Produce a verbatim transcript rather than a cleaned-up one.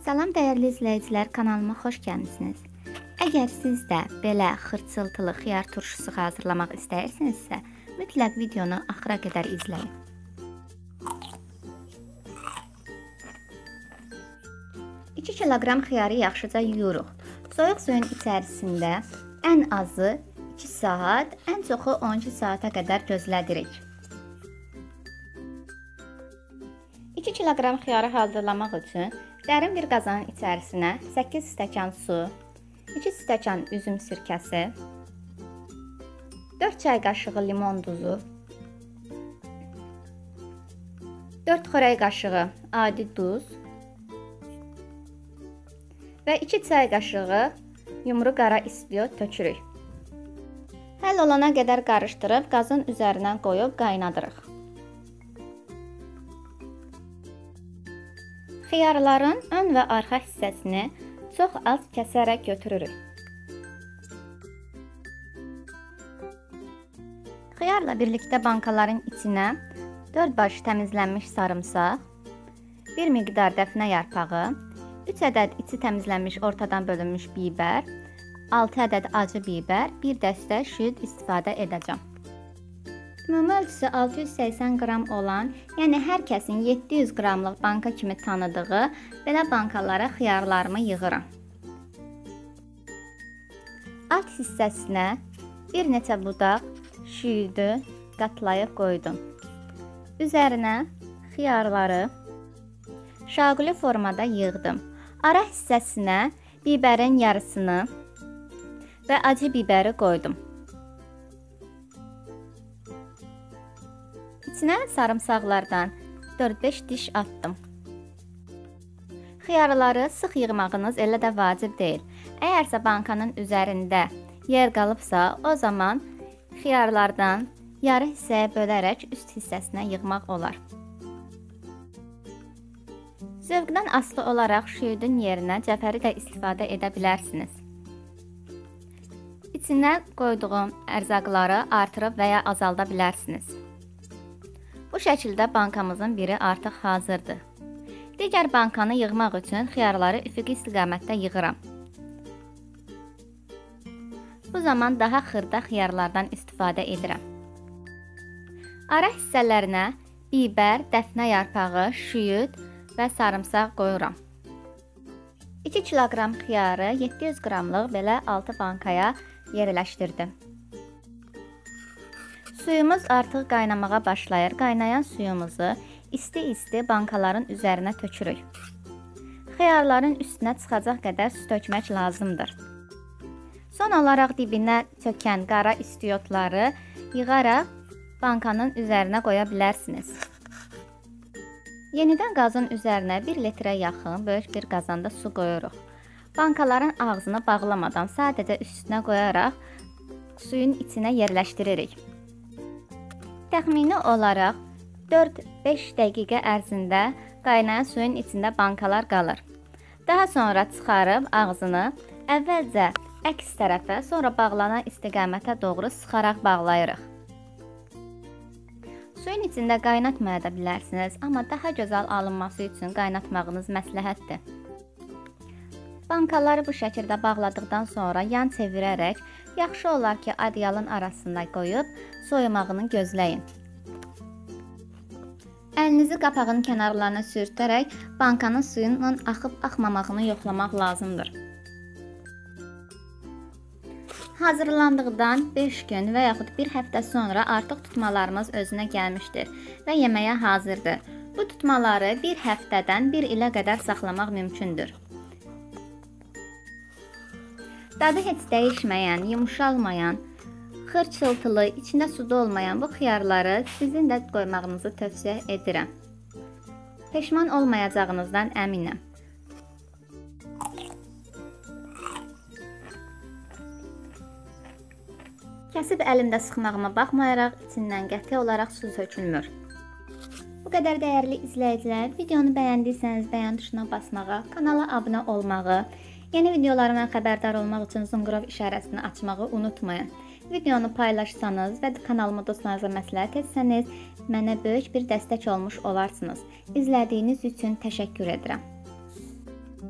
Salam dəyərli izləyicilər, kanalıma xoş gəlmisiniz. Əgər siz də belə xırçıltılı xiyar turşusu hazırlamaq istəyirsinizsə, mütləq videonu axıra qədər izləyin. iki kiloqram xiyarı yaxşıca yuyuruq. Soyuq suyun içərisində ən azı iki saat, ən çoxu on iki saata qədər gözlədirik. iki kiloqram xiyarı hazırlamaq üçün dərin bir qazanın içərisinə səkkiz stəkan su, iki stəkan üzüm sirkəsi, dörd çay qaşığı limon duzu, dörd xörək qaşığı adi duz və iki çay qaşığı yumru qara istiot tökürük. Həll olana qədər qarışdırıb qazın üzərinə qoyub qaynadırıq. Xiyarların ön və arxa hissəsini çox az kəsərək götürürük. Xiyarla birlikdə bankaların içinə dörd baş təmizlənmiş sarımsaq, bir miqdar dəfnə yarpağı, üç ədəd içi təmizlənmiş ortadan bölünmüş bibər, altı ədəd acı bibər, bir dəstə şüd istifadə edəcəm. Ümumi ölçüsü altı yüz səksən qram olan, yəni hər kəsin yeddi yüz qramlıq banka kimi tanıdığı belə bankalara xiyarlarımı yığıram. Alt hissəsinə bir neçə budaq şüydü qatlayıb qoydum. Üzərinə xiyarları şaquli formada yığdım. Ara hissəsinə bibərin yarısını və acı bibəri qoydum. İçinə sarımsaqlardan dörd beş diş atdım. Xiyarları sıx yığmağınız elə də vacib deyil. Əgərsə bankanın üzərində yer qalıbsa, o zaman xiyarlardan yarı hissəyə bölərək üst hissəsinə yığmaq olar. Zövqdən asılı olaraq şüydün yerinə cəfəri də istifadə edə bilərsiniz. İçinə qoyduğum ərzaqları artırıb və ya azalda bilərsiniz. Bu şəkildə bankamızın biri artıq hazırdır. Digər bankanı yığmaq üçün xiyarları üfüqi istiqamətdə yığıram. Bu zaman daha xırda xiyarlardan istifadə edirəm. Ara hissələrinə bibər, dəfnə yarpağı, şüyüd və sarımsaq qoyuram. iki kiloqram xiyarı yeddi yüz qramlıq belə altı bankaya yerləşdirdim. Suyumuz artıq qaynamağa başlayır. Qaynayan suyumuzu isti-isti bankaların üzərinə tökürük. Xiyarların üstünə çıxacaq qədər su tökmək lazımdır. Son olaraq dibinə çökən qara istiotları yığaraq bankanın üzərinə qoya bilərsiniz. Yenidən qazın üzərinə bir litrə yaxın böyük bir qazanda su qoyuruq. Bankaların ağzını bağlamadan sadəcə üstünə qoyaraq suyun içinə yerləşdiririk. Təxmini olaraq dörd beş dəqiqə ərzində qaynayan suyun içində bankalar qalır. Daha sonra çıxarıb ağzını əvvəlcə əks tərəfə, sonra bağlanan istiqamətə doğru sıxaraq bağlayırıq. Suyun içində qaynatmaya da bilərsiniz, amma daha gözəl alınması üçün qaynatmağınız məsləhətdir. Bankaları bu şəkildə bağladıqdan sonra yan çevirərək, yaxşı olar ki, adyalın arasında qoyub soyumağını gözləyin. Əlinizi qapağın kənarlarına sürtərək bankanın suyunun axıb-axmamağını yoxlamaq lazımdır. Hazırlandıqdan beş gün və yaxud bir həftə sonra artıq tutmalarımız özünə gəlmişdir və yeməyə hazırdır. Bu tutmaları bir həftədən bir ilə qədər saxlamaq mümkündür. Dadı heç dəyişməyən, yumuşalmayan, xırçıltılı, içində suda olmayan bu xiyarları sizin də qoymağınızı tövsiyə edirəm. Peşman olmayacağınızdan əminəm. Kəsib əlimdə sıxmağıma baxmayaraq, içindən qəti olaraq su tökülmür. Bu qədər dəyərli izləyicilər, videonu bəyəndiysəniz bəyən tuşuna basmağı, kanala abunə olmağı, yeni videolarımdan xəbərdar olmaq üçün zınqrov işarəsini açmağı unutmayın. Videonu paylaşsanız və kanalıma dostlarınıza məsləhət etsəniz, mənə böyük bir dəstək olmuş olarsınız. İzlədiyiniz üçün təşəkkür edirəm.